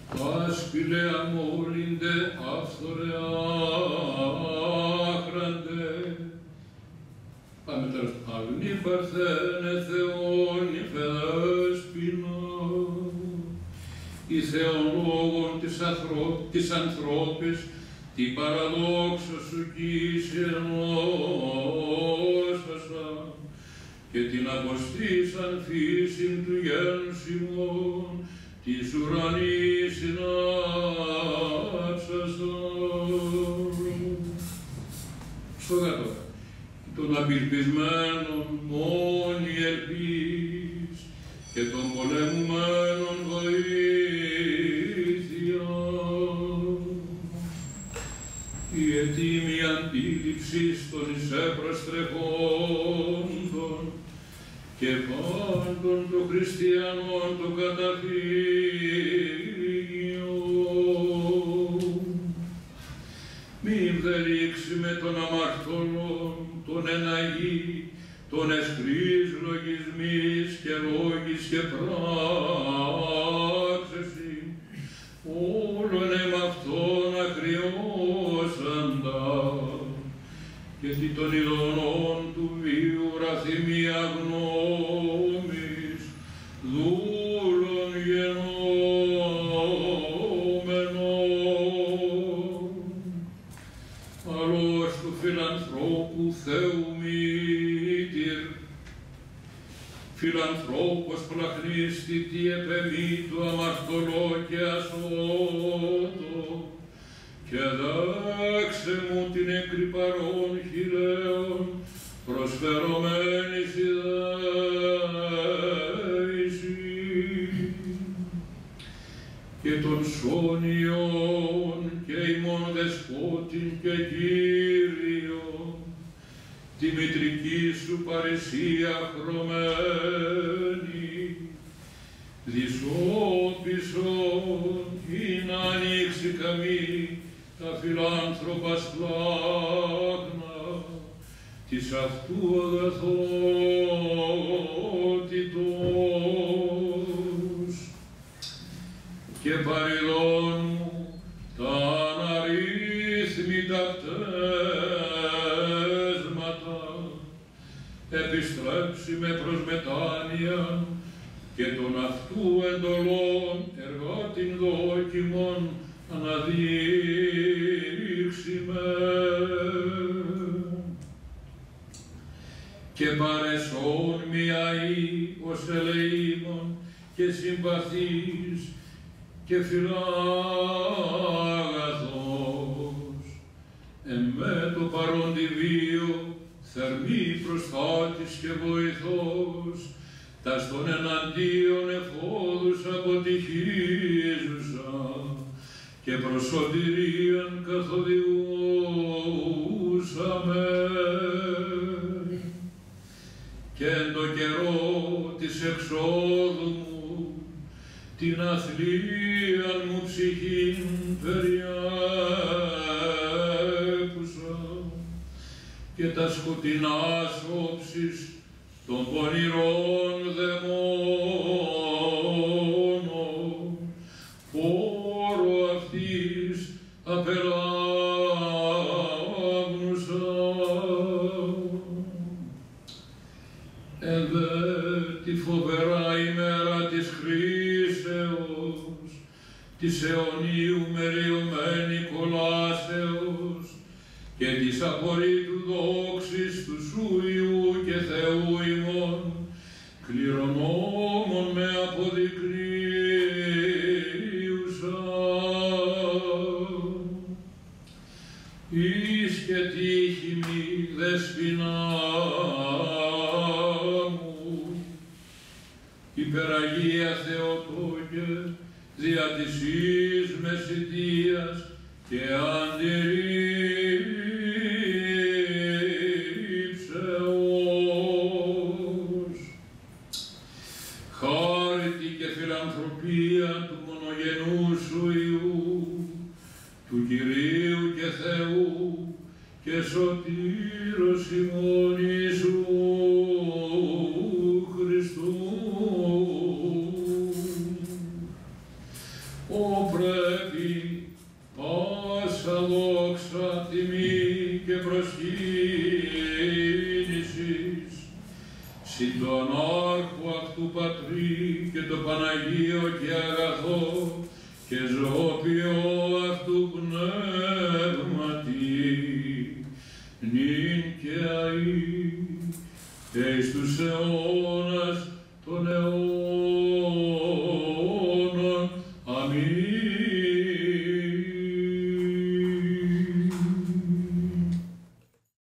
Άσπηλε αμόλυντε, άφθορε άχραντε. Πάμε τώρα. Αγνή παρθένε Θεόν υφεδέσποινα, η θεολόγων της ανθρώπης, την παραδόξο σου κοίηση ενώσασα, και την αποστήσαν φύσιν του γένους ημών, της ουρανής συνάψασα. Στο κάτω. Των απελπισμένων μόνη ελπίς και των πολεμουμένων βοήθεια. Η ετοίμη αντίληψη των εισέπροστρεφόντων και πάντων των χριστιανών το καταφύγιο. Μην δε ρίξει με των αμαρτωλών, τον εναγή, τον εσχρής λογισμής και λόγης και πράξεση, όλον εμαυτόν ακριώσαντα, γιατί των ειδονών του βίου ραθυμία γνώμης, δούλων γενόμενων, αλλός του φιλανθρώπου Θεού μήτηρ, φιλανθρώπος πλαχνίστη τι επεμή του αμαρτωλό και ασώτο, και δέξε μου την εκρυπαρών χειραίων προσφερωμένης ιδέηση, και των σώνιων και ημών δεσπότην και Κύριον, τη μητρική σου παρησία χρωμένη, δυσόπισον ή να ανοίξει καμή τα φιλάνθρωπα σπλάχνα της αυτού αγαθότητος, και παρειδών μου τα αναρρύθμιτα πτέσματα, επιστρέψει με προς μετάνοια και των αυτού εντολών εργάτην δόκιμων αναδείξει με. Και παρεσόν μια ή ως ελεήμων και συμπαθής και φιλάγαθος, εμέ το παρόντι βίο, θερμή προστάτης και βοηθός, τας των εναντίον εφόδους αποτυχίζουσα και προς σωτηρίαν καθοδηγούσαμε. Και εν το καιρό της εξόδου μου, την αθλίαν μου ψυχήν περιέπουσα, και τα σκοτεινάς όψεις των πονηρών δαιμόνων, πόρο αυτής απελάβνουσα. Εν δε τη φοβερά ημέρα της χρήσεως, της αιωνίου μεριωμένη κολάσεως και της απορρίτου δόξης του Σου Υιού και Θεού ημών, κληρονόμων με αποδεικνύουσα. Εις και τύχη μη δεσποινά μου, υπεραγία Θεοτόκε, δια της εις μεσητείας και αντιρρήψεως. Χάρητη και φιλανθρωπία του μονογενού Σου Υιού, του Κυρίου και Θεού και σωτήρος ημών Ιησού Χριστού, ο πρέπει πάσα δόξα, τιμή και προσκύνησης συν τον άρχο αυτού Πατρί και το Παναγίο και αγαθό και ζωοποιό αυτού πνεύματι, νυν και αεί, και εις τους αιώνας των αιώνων.